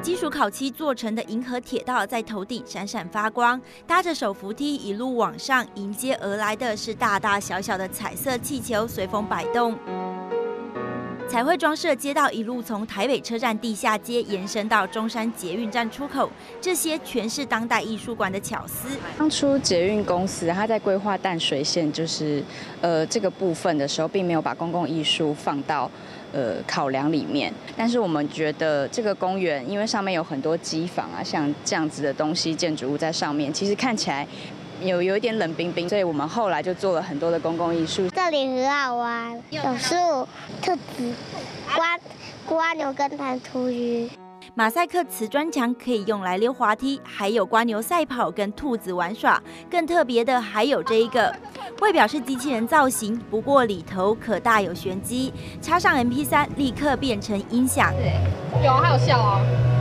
金属烤漆做成的银河铁道在头顶闪闪发光，搭着手扶梯一路往上，迎接而来的是大大小小的彩色气球随风摆动。彩绘装饰的街道一路从台北车站地下街延伸到中山捷运站出口，这些全是当代艺术馆的巧思。 当初捷运公司它在规划淡水线这个部分的时候，并没有把公共艺术放到考量里面。但是我们觉得这个公园，因为上面有很多机房啊，像这样子的东西建筑物在上面，其实看起来有一点冷冰冰，所以我们后来就做了很多的公共艺术。 这里很好玩，有树、兔子、蜗牛跟弹涂鱼。 马赛克瓷砖墙可以用来溜滑梯，还有蜗牛赛跑跟兔子玩耍。更特别的还有这一个，外表是机器人造型，不过里头可大有玄机。插上 MP3， 立刻变成音响。 对，有还有笑啊。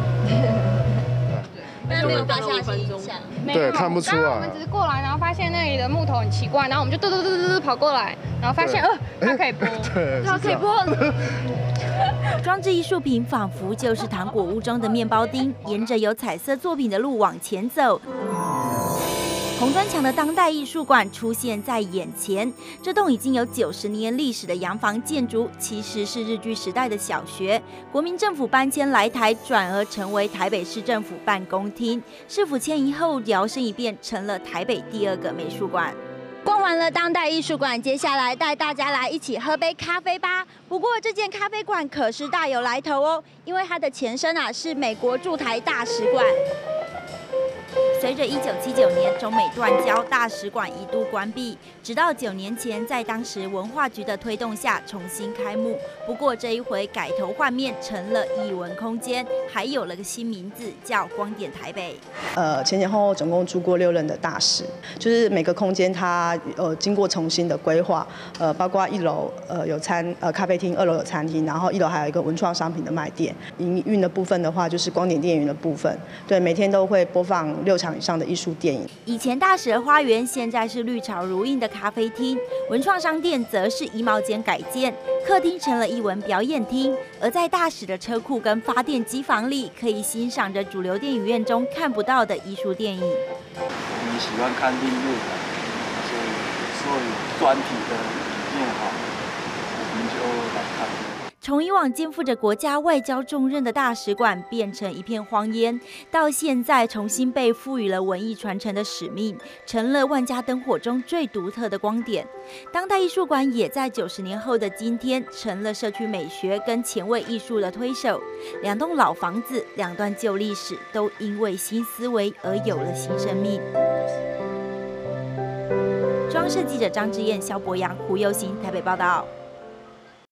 但没有发现是音响， 对，看不出来。 我们只是过来，然后发现那里的木头很奇怪，然后我们就嘟跑过来，然后发现它可以播， 对， 它可以播。 装置艺术品仿佛就是糖果屋中的面包丁，沿着有彩色作品的路往前走。红砖墙的当代艺术馆出现在眼前，这栋已经有90年历史的洋房建筑，其实是日据时代的小学。国民政府搬迁来台，转而成为台北市政府办公厅。市府迁移后，摇身一变成了台北第2个美术馆。逛完了当代艺术馆，接下来带大家来一起喝杯咖啡吧。不过这间咖啡馆可是大有来头哦，因为它的前身是美国驻台大使馆。随着1979年中美断交，大使馆一度关闭，直到9年前，在当时文化局的推动下重新开幕。不过这一回改头换面，成了艺文空间，还有了个新名字，叫光点台北。 前后总共驻过6任的大使，就是每个空间它经过重新的规划，包括1楼有咖啡厅，2楼有餐厅，然后1楼还有一个文创商品的卖店。营运的部分的话，就是光点电影的部分，对，每天都会播放6场以上的艺术电影。 以前大使的花园，现在是绿潮如茵的咖啡厅，文创商店则是衣帽间改建，客厅成了艺文表演厅。而在大使的车库跟发电机房里，可以欣赏着主流电影院中看不到的艺术电影。 我们喜欢看另类的，所以有专题的影片我们就来看。 从以往肩负着国家外交重任的大使馆变成一片荒烟，到现在重新被赋予了文艺传承的使命，成了万家灯火中最独特的光点。当代艺术馆也在90年后的今天，成了社区美学跟前卫艺术的推手。2栋老房子，2段旧历史，都因为新思维而有了新生命。中央社记者张之燕、萧博阳、胡佑行台北报道。